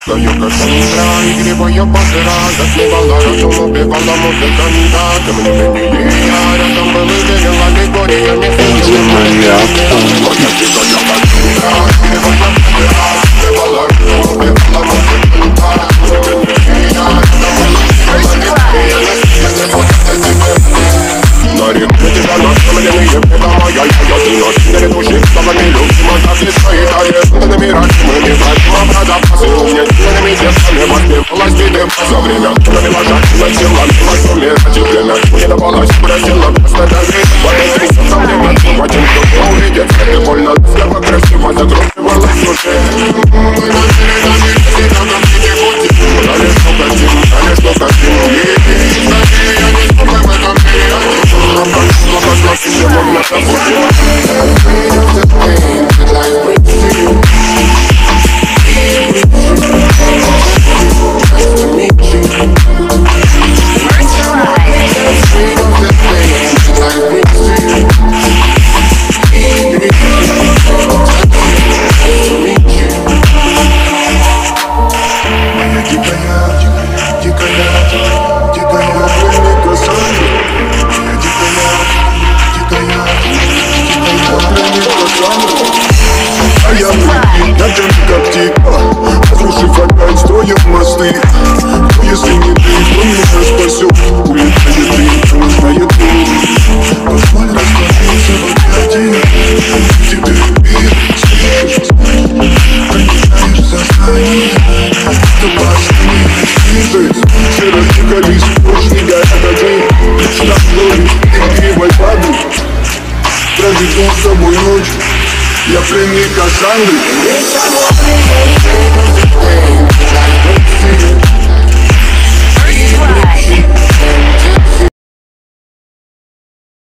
Стою Кассандра, игривая пантера. Затмевала разум, убивала музыка мира. Тем не менее я рядом был и верил аллегориями. Моя дикая Кассандра, игривая пантера. Затмевала разум, убивала музыка мира. Тем не менее я рядом был и верил на реке тебя настроенные беда моя. Я ты ночь не летущих словами любима. Так и стоит арестными рачимыми братьями. Продавцы угнетенными тестами воспевалась беды. За время провела жадно телами. Во мне время не давалось, просила просто доверить. Подойдись со временем, хватит, кто увидит. Ты больно, слабо, красиво закручивалась в душе. Мы начали давить себя на пути пути. Дали что хотим, дали что хотим. Я не смог в этом мире. Разрушив опять, строим мосты. Если не ты, кто меня спасет? Улетает ты, кто знает ты. Позволь раствориться в опять. Тебе верить, проникаешь в сознание. Ты последний лишь все растекались, уж не горят огни. Представь вновь игривой воды. Проведу с тобой ночь. Я пленник Кассандры.